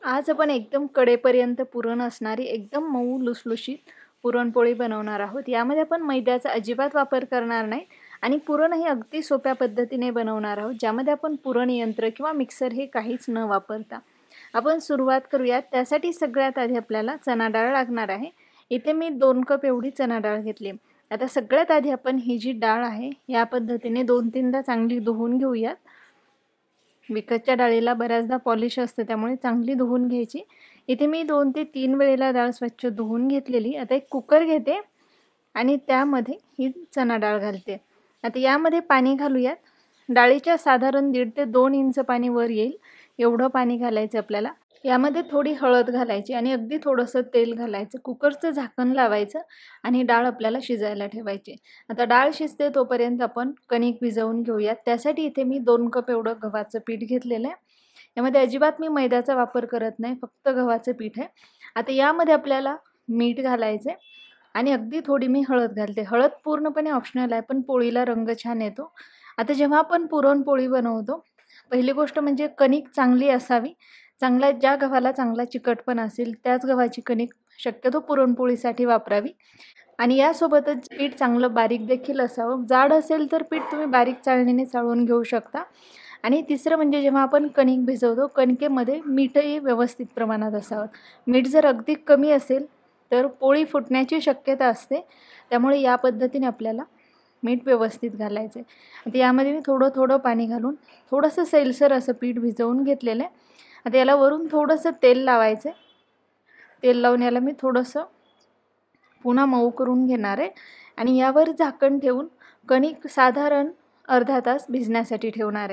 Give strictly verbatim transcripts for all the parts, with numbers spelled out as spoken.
आज आपण एकदम कडेपर्यंत पुरण असणारी एकदम मऊ लुसलुशीत पुरणपोळी बनवणार आहोत। यामध्ये आपण मैद्याचा अजिबात वापर करणार नाही आणि पुरण हे अगदी सोप्या पद्धतीने बनवणार आहोत, ज्यामध्ये आपण पुरण यंत्र किंवा मिक्सर हे काहीच न वापरता आपण सुरुवात करूयात। त्यासाठी सगळ्यात आधी आपल्याला चणा डाळ लागणार आहे। इथे मी दोन कप एवढी चणा डाळ घेतली। आता सगळ्यात आधी आपण ही जी डाळ आहे या पद्धतीने दोन तीनदा चांगली धुवून घेऊयात। विकतच्या डाळीला बऱ्याचदा पॉलिश असते, त्यामुळे चांगली धुवून घ्यायची। इथे मी दोन ते तीन वेळेला डाळ स्वच्छ धुवून घेतलेली। आता एक कुकर घेते आणि त्यामध्ये ही चणा डाळ घालते। आता यामध्ये पाणी घालूयात। डाळीच्या साधारण दीड ते दोन इंच पाणी वर येईल एवढं पाणी घालायचं आपल्याला। यामध्ये थोडी हळद घालायची आणि अगदी थोडंसं तेल घालायचं। कुकरचं झाकण लावायचं आणि डाळ आपल्याला शिजायला ठेवायची। आता डाळ शिजते तोपर्यंत आपण कणिक भिजवून घेऊयात। त्यासाठी इथे मी दोन कप एवढं गव्हाचं पीठ घेतलेलं आहे। यामध्ये अजिबात मी मैद्याचा वापर करत नाही, फक्त गव्हाचं पीठ आहे। आता यामध्ये आपल्याला मीठ घालायचं आणि अगदी थोडी मी हळद घालते। हळद पूर्णपणे ऑप्शनल आहे, पण पोळीला रंग छान येतो। आता जेव्हा आपण पुरणपोळी बनवतो, पहिली गोष्ट म्हणजे कणिक चांगली असावी। चांगला ज्या गव्हाला चांगला चिकटपणा असेल त्याच गव्हाची कणिक शक्यतो पुरणपोळीसाठी वापरावी आणि यासोबतच पीठ चांगलं बारीक देखील असावं। जाड असेल तर पीठ तुम्ही बारीक चाळणीने चाळून घेऊ शकता। आणि तिसरं म्हणजे जेव्हा आपण कणिक भिजवतो, कणकेमध्ये मीठही व्यवस्थित प्रमाणात असावं। मीठ जर अगदी कमी असेल तर पोळी फुटण्याची शक्यता असते, त्यामुळे या पद्धतीने आपल्याला मीठ व्यवस्थित घालायचं आहे। आता यामध्ये मी थोडं थोडं पाणी घालून थोडंसं सैलसर असं पीठ भिजवून घेतलेलं आहे। आता याला वरून थोडंसं तेल लावायचं। तेल लावून याला मी थोडंसं पुन्हा मऊ करून घेणार आहे आणि यावर झाकण ठेवून कणिक साधारण अर्धा तास भिजण्यासाठी ठेवणार आहे।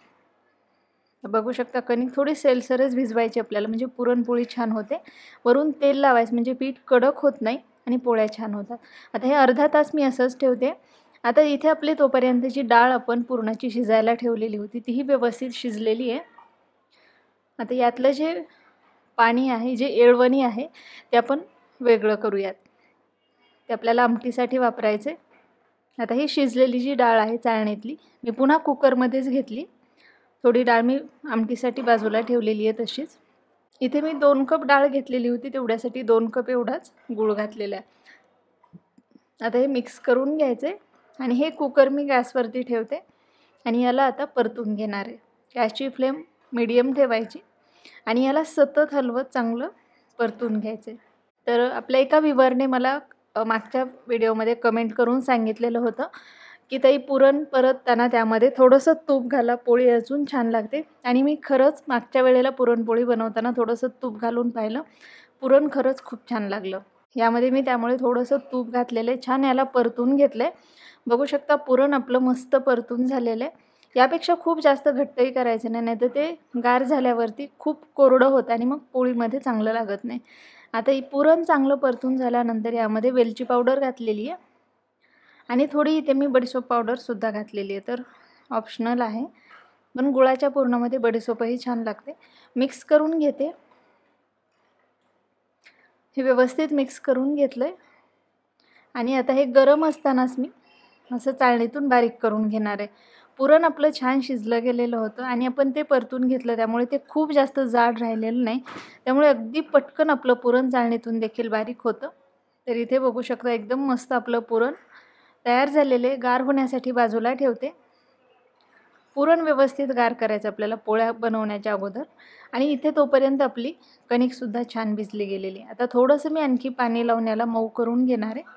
बघू शकता कणिक थोडी सैलसरच भिजवायची आपल्याला, म्हणजे पुरणपोळी छान होते। वरून तेल लावायचं म्हणजे पीठ कडक होत नाही आणि पोळ्या छान होतात। आता हे अर्धा तास मी असंच ठेवते। आता इथे आपली तोपर्यंतची डाळ आपण पुरणाची शिजायला ठेवलेली होती, तीही व्यवस्थित शिजलेली आहे। आता यातलं जे पाणी आहे, जे येळवणी आहे, ते आपण वेगळं करूयात। ते आपल्याला आमटीसाठी वापरायचे। आता ही शिजलेली जी डाळ आहे चाळणीतली मी पुन्हा कुकरमध्येच घेतली। थोडी डाळ मी आमटीसाठी बाजूला ठेवलेली आहे तशीच। इथे मी दोन कप डाळ घेतलेली होती, तेवढ्यासाठी दोन कप एवढाच गूळ घातलेला आहे। आता हे मिक्स करून घ्यायचे आणि हे कुकर मी गॅसवरती ठेवते आणि याला आता परतून घेणार आहे। गॅसची फ्लेम मीडियम ठेवायची आणि याला सतत हलवत चांगलं परतून घ्यायचे। तर आपल्या एका व्ह्यूअरने मला मागच्या व्हिडिओमध्ये कमेंट करून सांगितलेलं होतं की ताई पुरण परतताना त्यामध्ये थोडंसं तूप घाला, पोळी अजून छान लागते। आणि मी खरंच मागच्या वेळेला पुरणपोळी बनवताना थोडंसं तूप घालून पाहिलं, पुरण खरंच खूप छान लागलं। यामध्ये मी त्यामुळे थोडंसं तूप घातलेलं आहे। छान याला परतून घेतलं आहे। बघू शकता पुरण आपलं मस्त परतून झालेलं आहे। यापेक्षा खूप जास्त घट्टही करायचं नाही, नाहीतर ते गार झाल्यावरती खूप कोरडं होतं आणि मग पोळीमध्ये चांगलं लागत नाही। आता ही पुरण चांगलं परतून झाल्यानंतर यामध्ये वेलची पावडर घातलेली आहे आणि थोडी इथे मी बडीशोप पावडरसुद्धा घातलेली आहे, तर ऑप्शनल आहे, पण गुळाच्या पुरणामध्ये बडीशोपही छान लागते। मिक्स करून घेते। हे व्यवस्थित मिक्स करून घेतलं आहे आणि आता हे गरम असतानाच मी असं चाळणीतून बारीक करून घेणार आहे। पुरण आपलं छान शिजलं गेलेलं होतं आणि आपण ते परतून घेतलं, त्यामुळे ते खूप जास्त जाड राहिलेलं नाही, त्यामुळे अगदी पटकन आपलं पुरण चाळणीतून देखील बारीक होतं। तर इथे बघू शकता एकदम मस्त आपलं पुरण तयार झालेले। गार होण्यासाठी बाजूला ठेवते। पुरण व्यवस्थित गार करायचं आपल्याला पोळ्या बनवण्याच्या अगोदर आणि इथे तोपर्यंत आपली कणिकसुद्धा छान भिजली गेलेली आहे। आता थोडंसं मी आणखी पाणी लावून याला मऊ करून घेणार आहे।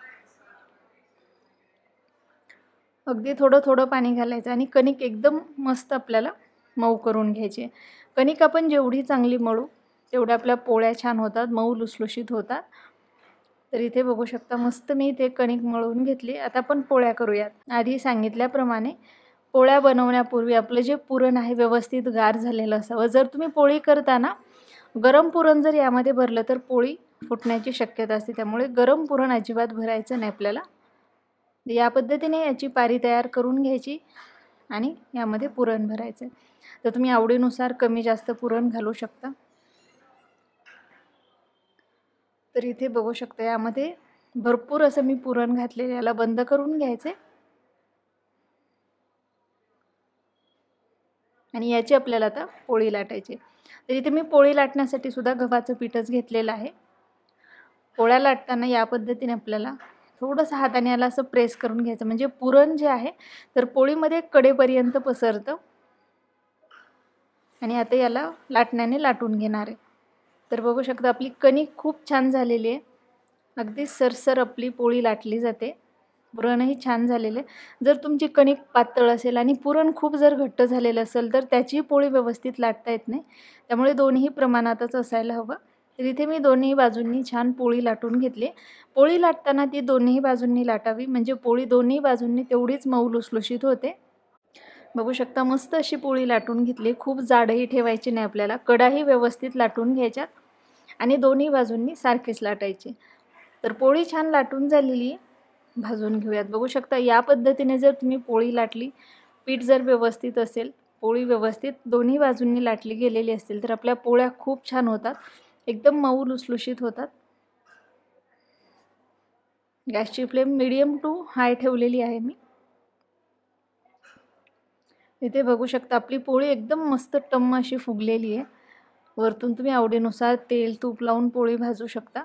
अगदी थोडं थोडं पाणी घालायचं आणि कणिक एकदम मस्त आपल्याला मऊ करून घ्यायची। कणिक आपण जेवढी चांगली मळू तेवढ्या आपल्या पोळ्या छान होतात, मऊ लुसलुशीत होतात। तर इथे बघू शकता मस्त मी इथे कणिक मळून घेतली। आता आपण पोळ्या करूयात। आधी सांगितल्याप्रमाणे पोळ्या बनवण्यापूर्वी आपलं जे पुरण आहे व्यवस्थित गार झालेलं असावं। जर तुम्ही पोळी करताना गरम पुरण जर यामध्ये भरलं तर पोळी फुटण्याची शक्यता असते, त्यामुळे गरम पुरण अजिबात भरायचं नाही आपल्याला। या पद्धतीने याची पारी तयार करून घ्यायची आणि यामध्ये पुरण भरायचं। तर तुम्ही आवडीनुसार कमी जास्त पुरण घालू शकता। तर इथे बघू शकता यामध्ये भरपूर असं मी पुरण घातलेलं, याला बंद करून घ्यायचे आणि याची आपल्याला आता पोळी लाटायची। तर इथे मी पोळी लाटण्यासाठी सुद्धा गव्हाचं पीठच घेतलेलं आहे. पोळ्या लाटताना या पद्धतीने आपल्याला थोडंसं हाताने याला असं प्रेस करून घ्यायचं, म्हणजे पुरण जे आहे तर पोळीमध्ये कडेपर्यंत पसरतं. आणि आता याला लाटण्याने लाटून घेणार आहे. तर बघू शकता आपली कणिक खूप छान झालेली आहे. अगदी सरसर आपली पोळी लाटली जाते. पुरणही छान झालेलं आहे. जर तुमची कणिक पातळ असेल आणि पुरण खूप जर घट्ट झालेलं असेल तर त्याची पोळी व्यवस्थित लाटता येत नाही. त्यामुळे दोन्ही प्रमाणातच असायला हवं. तर इथे मी दोन्ही बाजूंनी छान पोळी लाटून घेतली. पोळी लाटताना ती दोन्ही बाजूंनी लाटावी, म्हणजे पोळी दोन्ही बाजूंनी तेवढीच मऊ लुसलुशीत होते. बघू शकता मस्त अशी पोळी लाटून घेतली. खूप जाडही ठेवायची नाही आपल्याला. कडाही व्यवस्थित लाटून घ्यायच्या आणि दोन्ही बाजूंनी सारखेच लाटायचे. तर पोळी छान लाटून झालेली आहे. भाजून घेऊयात. बघू शकता या पद्धतीने जर तुम्ही पोळी लाटली, पीठ जर व्यवस्थित असेल, पोळी व्यवस्थित दोन्ही बाजूंनी लाटली गेलेली असेल तर आपल्या पोळ्या खूप छान होतात. एकदम मऊ लुसलुशीत होतात. गॅसची फ्लेम मीडियम टू हाय ठेवलेली आहे मी. इथे बघू शकता आपली पोळी एकदम मस्त टम्म अशी फुगलेली आहे. वरतून तुम्ही आवडीनुसार तेल तूप लावून पोळी भाजू शकता.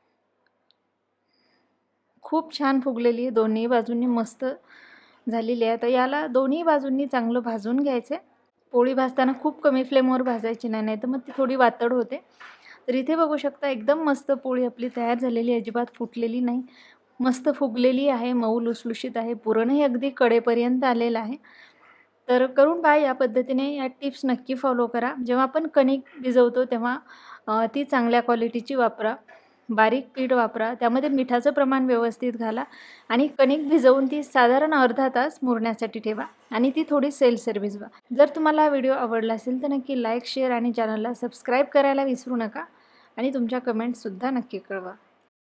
खूप छान फुगलेली आहे. दोन्ही बाजूंनी मस्त झालेली आहे. आता याला दोन्ही बाजूंनी चांगलं भाजून घ्यायचं आहे. पोळी भाजताना खूप कमी फ्लेमवर भाजायची नाही, नाही तर मग ती थोडी वातड होते. तर इथे बघू शकता एकदम मस्त पोळी आपली तयार झालेली आहे. अजिबात फुटलेली नाही, मस्त फुगलेली आहे, मऊ लुसलुशीत आहे. पुरणही अगदी कडेपर्यंत आलेलं आहे. तर करून पहा या पद्धतीने. या टिप्स नक्की फॉलो करा. जेव्हा आपण कणिक भिजवतो तेव्हा ती चांगल्या क्वालिटीची वापरा. बारीक पीठ वापरा. त्यामध्ये मिठाचं प्रमाण व्यवस्थित घाला आणि कणिक भिजवून ती साधारण अर्धा तास मुरण्यासाठी ठेवा आणि ती थोडी सैलसर भिजवा. जर तुम्हाला हा व्हिडिओ आवडला असेल तर नक्की लाईक शेअर आणि चॅनलला सबस्क्राईब करायला विसरू नका आणि तुमच्या कमेंट्ससुद्धा नक्की कळवा.